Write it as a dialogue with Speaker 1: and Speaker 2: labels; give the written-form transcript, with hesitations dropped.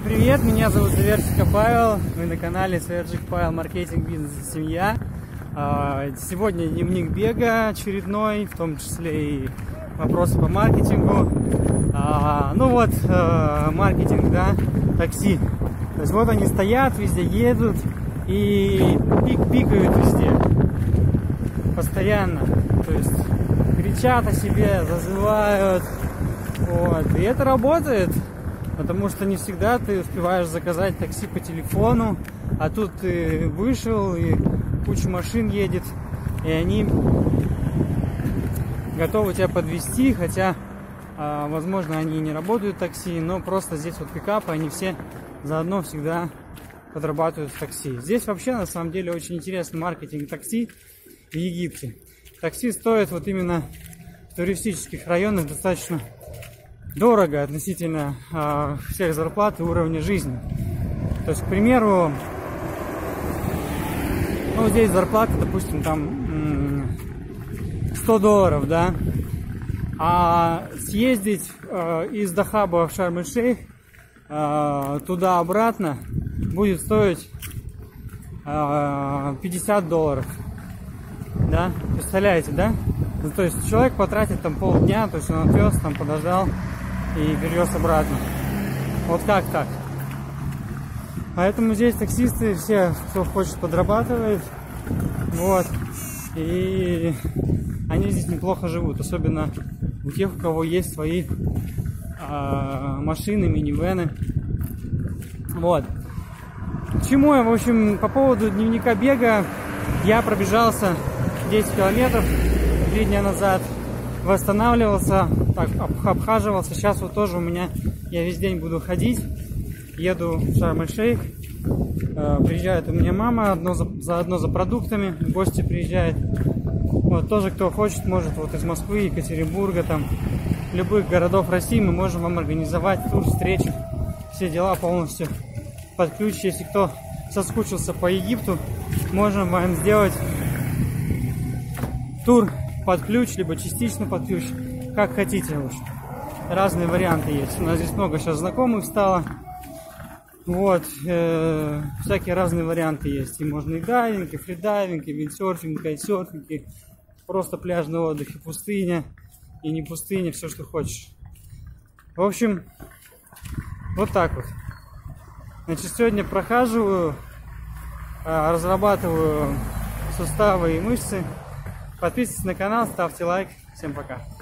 Speaker 1: привет, меня зовут Саверчик Павел, вы на канале Саверчик Павел, маркетинг, бизнес и семья. Сегодня дневник бега очередной, в том числе и вопросы по маркетингу. Маркетинг, да, такси. То есть вот они стоят, везде едут и пикают везде, постоянно. То есть кричат о себе, зазывают. Вот. И это работает. Потому что не всегда ты успеваешь заказать такси по телефону, а тут ты вышел, и куча машин едет, и они готовы тебя подвезти, хотя, возможно, они не работают такси, но просто здесь вот пикапы, они все заодно всегда подрабатывают в такси. Здесь вообще, на самом деле, очень интересный маркетинг такси в Египте. Такси стоит вот именно в туристических районах достаточно дорого относительно всех зарплат и уровня жизни. То есть, к примеру, здесь зарплата, допустим, там $100, да, а съездить из Дахаба в Шарм-эль-Шейх туда-обратно будет стоить $50, да, представляете, да? То есть человек потратит там полдня, то есть он отвез, там подождал и перевез обратно. Вот как так? Поэтому здесь таксисты все, кто хочет, подрабатывает. Вот. И они здесь неплохо живут. Особенно у тех, у кого есть свои машины, минивэны. Вот. К чему я, в общем, по поводу дневника бега. Я пробежался 10 километров 3 дня назад. Восстанавливался, так, обхаживался. Сейчас вот тоже у меня, я весь день буду ходить. Еду в Шарм-эль-Шейх. Приезжает у меня мама, заодно за продуктами. В гости приезжает. Вот, тоже кто хочет, может вот из Москвы, Екатеринбурга, там, любых городов России мы можем вам организовать тур, встречи. Все дела полностью под ключ. Если кто соскучился по Египту, можем вам сделать тур под ключ, либо частично под ключ, как хотите лучше. Разные варианты есть. У нас здесь много сейчас знакомых стало. Вот, всякие разные варианты есть. И можно и дайвинг, и фридайвинг, и виндсерфинг, и кайтсерфинг, и просто пляжный отдых, и пустыня, и не пустыня, все, что хочешь. В общем, вот так вот. Значит, сегодня прохаживаю, разрабатываю суставы и мышцы. Подписывайтесь на канал, ставьте лайк. Всем пока.